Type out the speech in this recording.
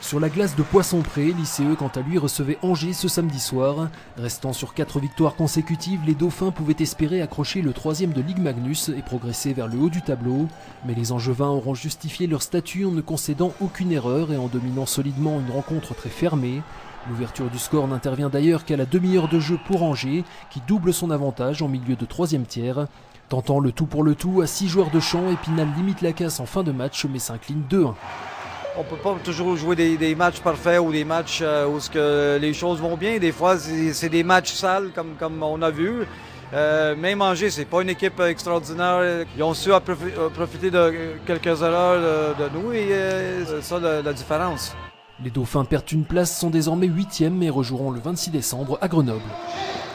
Sur la glace de Poisson-Pré, l'ICE quant à lui recevait Angers ce samedi soir. Restant sur 4 victoires consécutives, les Dauphins pouvaient espérer accrocher le 3e de Ligue Magnus et progresser vers le haut du tableau. Mais les Angevins auront justifié leur statut en ne concédant aucune erreur et en dominant solidement une rencontre très fermée. L'ouverture du score n'intervient d'ailleurs qu'à la demi-heure de jeu pour Angers, qui double son avantage en milieu de 3e tiers. Tentant le tout pour le tout, à 6 joueurs de champ, Épinal limite la casse en fin de match mais s'incline 2-1. On ne peut pas toujours jouer des matchs parfaits ou des matchs où les choses vont bien. Des fois, c'est des matchs sales comme on a vu. Même Angers, c'est pas une équipe extraordinaire. Ils ont su profiter de quelques erreurs de nous et c'est ça la différence. Les Dauphins perdent une place, sont désormais 8e et rejoueront le 26 décembre à Grenoble.